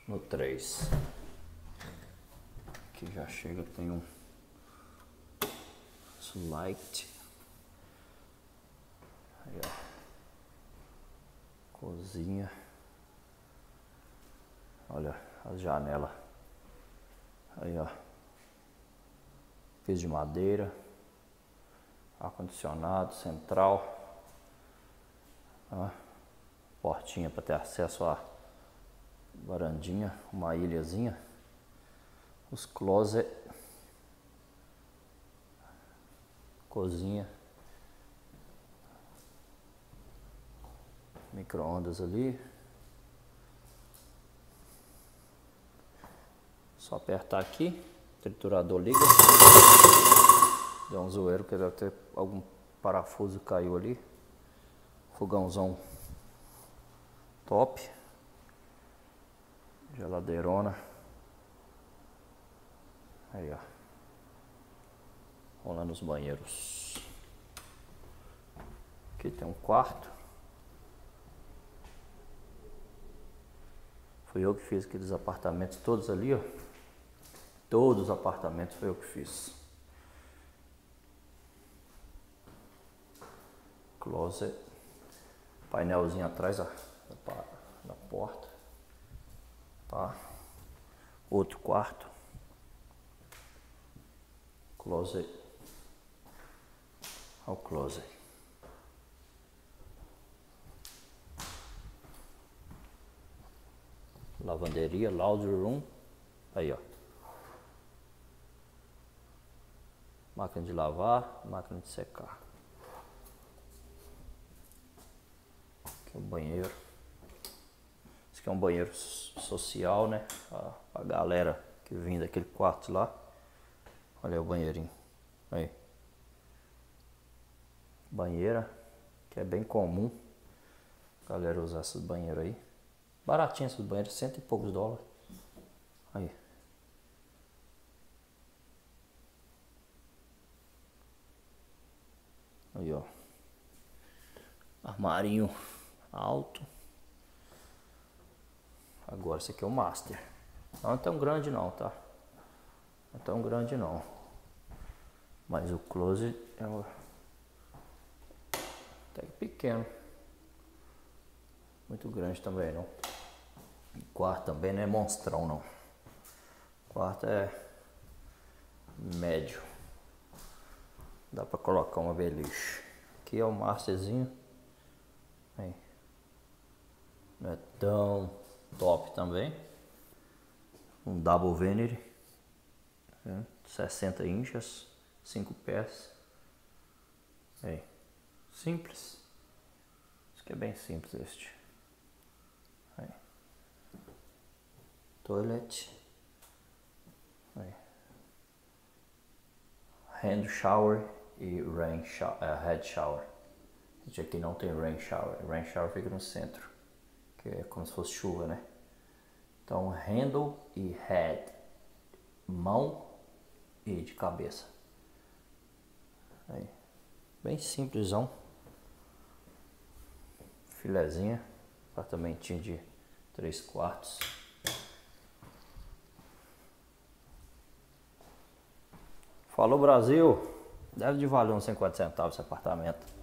no 3. Aqui já chega, tem um light. Aí, ó. Cozinha. Olha as janelas. Aí, ó. Piso de madeira. Ar-condicionado central. Ó. Portinha para ter acesso à varandinha. Uma ilhazinha. Os closet. Cozinha. Micro-ondas ali. Só apertar aqui. Triturador liga. Deu um zoeiro que deve ter algum parafuso que caiu ali. Fogãozão top. Geladeirona. Aí, ó. Rolando os banheiros. Aqui tem um quarto. Fui eu que fiz aqueles apartamentos todos ali, ó. Todos os apartamentos foi eu que fiz. Closet. Painelzinho atrás da porta. Tá. Outro quarto. Closet. Olha o closet. Lavanderia, laundry room. Aí, ó. Máquina de lavar, máquina de secar. Aqui é o banheiro. Esse aqui é um banheiro social, né? A galera que vem daquele quarto lá. Olha aí o banheirinho. Aí. Banheira, que é bem comum a galera usar esses banheiros aí. Baratinho esses banheiros, $100 e poucos. Aí. Aí, ó. Armarinho alto. Agora esse aqui é o master. Não é tão grande não, tá? Não é tão grande não. Mas o closet é até que pequeno. Muito grande também não. O quarto também não é monstrão não. O quarto é médio. Dá pra colocar uma beliche. Aqui é o masterzinho. Aí. Não é tão top também. Um double vanity. 60 inchas. 5 pés. Aí. Simples. Isso aqui é bem simples este. Aí. Toilet. Aí. Hand shower e rain shower, head shower. Este aqui não tem rain shower. Rain shower fica no centro, que é como se fosse chuva, né? Então handle e head, mão e de cabeça. Aí. Bem simplesão. Filezinha. Apartamentinho de 3 quartos. Falou, Brasil! Deve de valer uns 50 centavos esse apartamento.